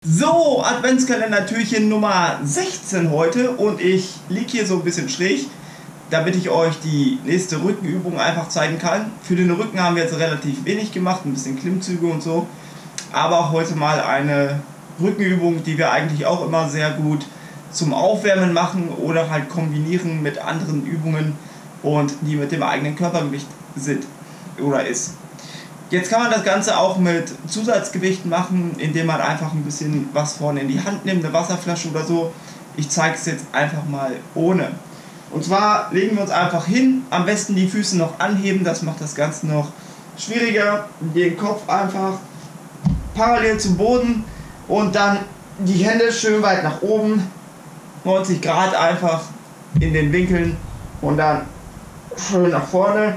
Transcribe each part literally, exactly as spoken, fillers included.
So, Adventskalender-Türchen Nummer sechzehn heute und ich liege hier so ein bisschen schräg, damit ich euch die nächste Rückenübung einfach zeigen kann. Für den Rücken haben wir jetzt relativ wenig gemacht, ein bisschen Klimmzüge und so, aber heute mal eine Rückenübung, die wir eigentlich auch immer sehr gut zum Aufwärmen machen oder halt kombinieren mit anderen Übungen und die mit dem eigenen Körpergewicht sind oder ist. Jetzt kann man das Ganze auch mit Zusatzgewichten machen, indem man einfach ein bisschen was vorne in die Hand nimmt, eine Wasserflasche oder so. Ich zeige es jetzt einfach mal ohne. Und zwar legen wir uns einfach hin, am besten die Füße noch anheben, das macht das Ganze noch schwieriger. Den Kopf einfach parallel zum Boden und dann die Hände schön weit nach oben, neunzig Grad einfach in den Winkeln und dann schön nach vorne.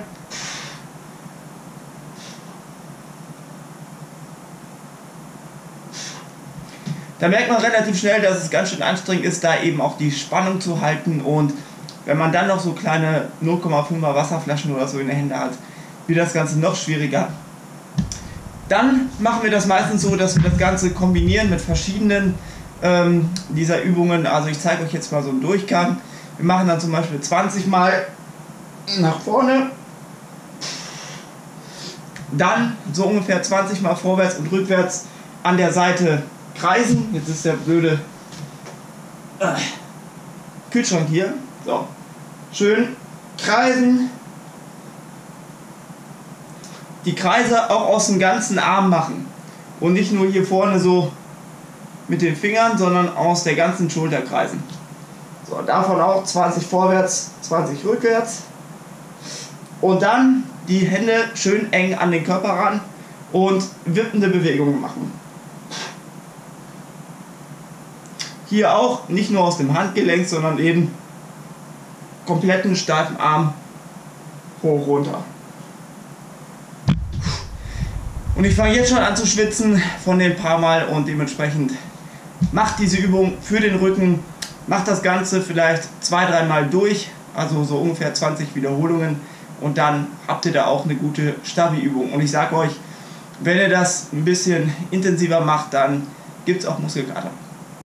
Da merkt man relativ schnell, dass es ganz schön anstrengend ist, da eben auch die Spannung zu halten, und wenn man dann noch so kleine null Komma fünfer Wasserflaschen oder so in den Händen hat, wird das Ganze noch schwieriger. Dann machen wir das meistens so, dass wir das Ganze kombinieren mit verschiedenen ähm, dieser Übungen. Also ich zeige euch jetzt mal so einen Durchgang. Wir machen dann zum Beispiel zwanzig Mal nach vorne, dann so ungefähr zwanzig Mal vorwärts und rückwärts an der Seite kreisen. Jetzt ist der blöde äh, Kühlschrank hier. So, schön kreisen. Die Kreise auch aus dem ganzen Arm machen und nicht nur hier vorne so mit den Fingern, sondern aus der ganzen Schulter kreisen. So, davon auch zwanzig vorwärts, zwanzig rückwärts. Und dann die Hände schön eng an den Körper ran und wippende Bewegungen machen. Hier auch nicht nur aus dem Handgelenk, sondern eben kompletten steifen Arm hoch runter. Und ich fange jetzt schon an zu schwitzen von den paar Mal, und dementsprechend macht diese Übung für den Rücken, macht das Ganze vielleicht zwei, drei Mal durch, also so ungefähr zwanzig Wiederholungen, und dann habt ihr da auch eine gute Stabi-Übung. Und ich sage euch, wenn ihr das ein bisschen intensiver macht, dann gibt es auch Muskelkater.